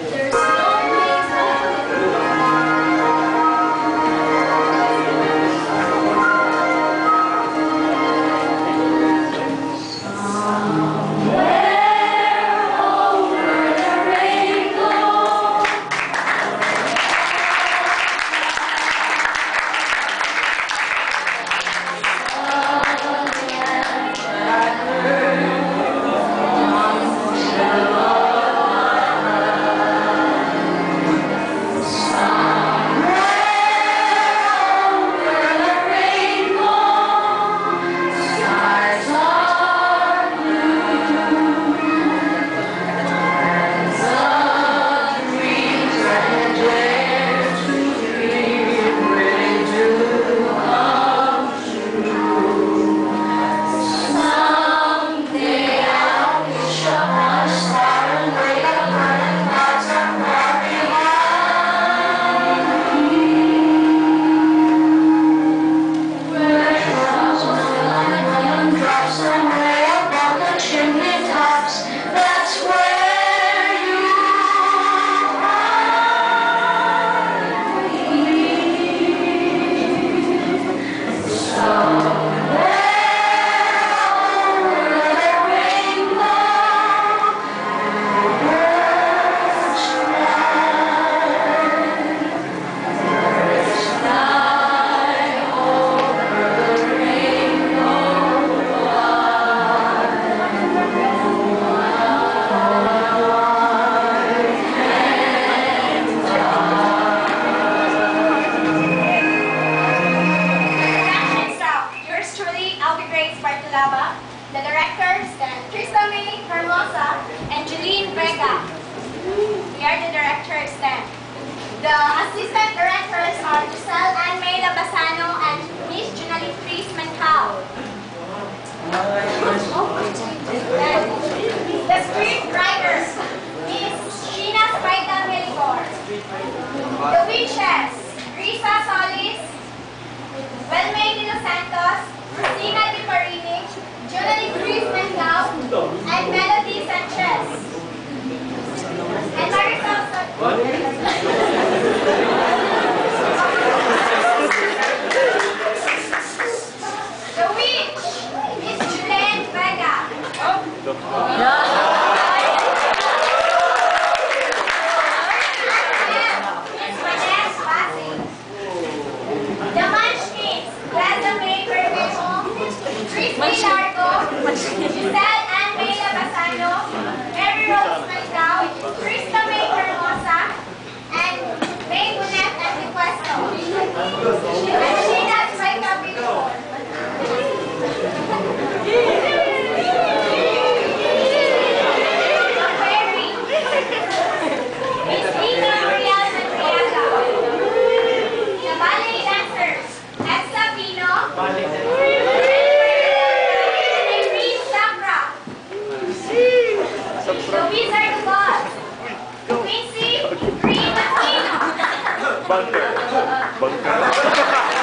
The directors, and Julian Vega. We are the directors then. The assistant directors are Giselle and Mayla Basano and Miss Junalie Friesman-Cao. The script writers, Miss Sheena Spaita Meligor. The witches, Risa Solis, Welmay de los Santos, Rosina Di Parini, Junalie Friesman-Cao, and Melody Sanchez. And Marisol The witch is Julian Vega. The munchkins, Glenda May Bermejo, Chris May Largo, Giselle and Mayla Basano, Mary Rose Malgao, Krista May Hermosa, and May Bunet and Sequesto. And Sheena Spaita Meligor. The Wizard of Oz, Quincy, Green Latino. Bunker.